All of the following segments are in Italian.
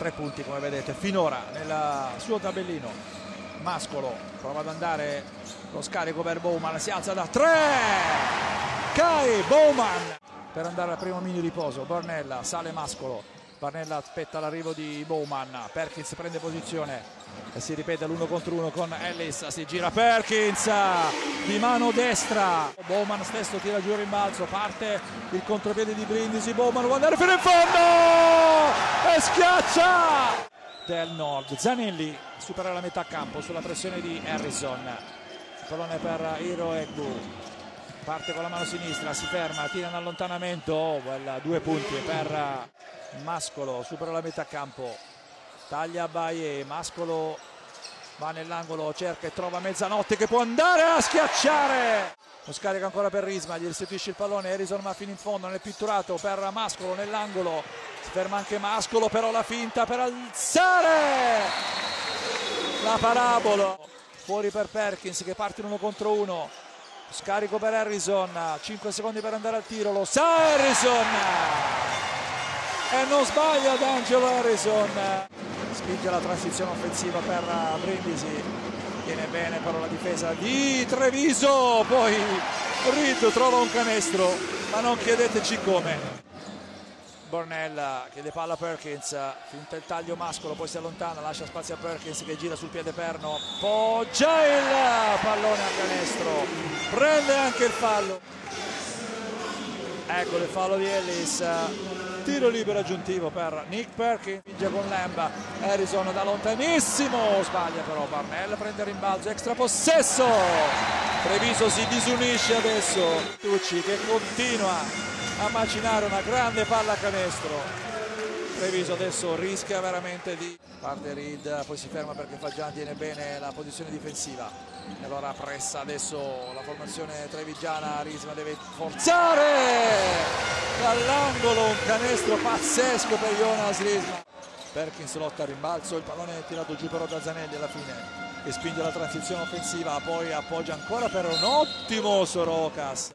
3 punti come vedete finora nel suo tabellino. Mascolo prova ad andare lo scarico per Bowman, si alza da 3, Kai Bowman per andare al primo mini riposo. Barnella, sale Mascolo, Barnella aspetta l'arrivo di Bowman, Perkins prende posizione e si ripete l'1 contro 1 con Ellis, si gira Perkins di mano destra, Bowman stesso tira giù il rimbalzo, parte il contropiede di Brindisi, Bowman vuole andare fino in fondo e schiaccia del Nord. Zanelli supera la metà campo sulla pressione di Harrison, il pallone per Hiro Egbu, parte con la mano sinistra, si ferma, tira in allontanamento, 2 punti per Mascolo, supera la metà campo, taglia Baie, Mascolo va nell'angolo, cerca e trova Mezzanotte che può andare a schiacciare, lo scarica ancora per Risma, gli restituisce il pallone, Harrison va fino in fondo, non è pitturato per Mascolo nell'angolo, si ferma anche Mascolo, però la finta per alzare la parabola, fuori per Perkins che parte in 1 contro 1, scarico per Harrison, 5 secondi per andare al tiro, lo sa Harrison e non sbaglia D'Angelo Harrison, spinge la transizione offensiva per Brindisi, tiene bene però la difesa di Treviso, poi Reed trova un canestro ma non chiedeteci come. Barnella chiede palla a Perkins, finta il taglio Mascolo, poi si allontana, lascia spazio a Perkins che gira sul piede perno, poggia il pallone a canestro, prende anche il fallo, ecco il fallo di Ellis, tiro libero aggiuntivo per Nick Perkins, vince con Lamba, Harrison da lontanissimo, sbaglia però Barnella, prende il rimbalzo, extra possesso, Treviso si disunisce adesso, Tucci che continua a macinare una grande palla a canestro, Treviso adesso rischia veramente di parte Reed, poi si ferma perché Faggiani tiene bene la posizione difensiva e allora pressa adesso la formazione trevigiana, Risma deve forzare dall'angolo un canestro pazzesco per Jonas Risma, Perkins lotta al rimbalzo, il pallone è tirato giù però da Zanelli alla fine che spinge la transizione offensiva, poi appoggia ancora per un ottimo Sorokas,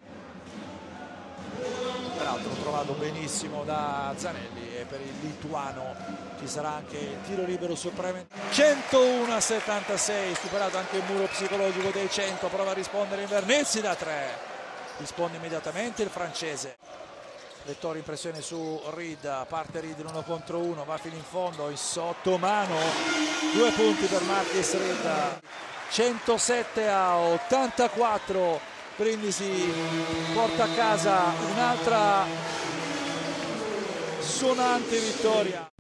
peraltro trovato benissimo da Zanelli, e per il lituano ci sarà anche il tiro libero sorprendente, 101-76, superato anche il muro psicologico dei 100, prova a rispondere Invernizzi da 3, risponde immediatamente il francese, Vettori in pressione su Reed, parte Reed in 1 contro 1, va fino in fondo in sottomano, 2 punti per Marcus Reed, 107-84, Brindisi porta a casa un'altra suonante vittoria.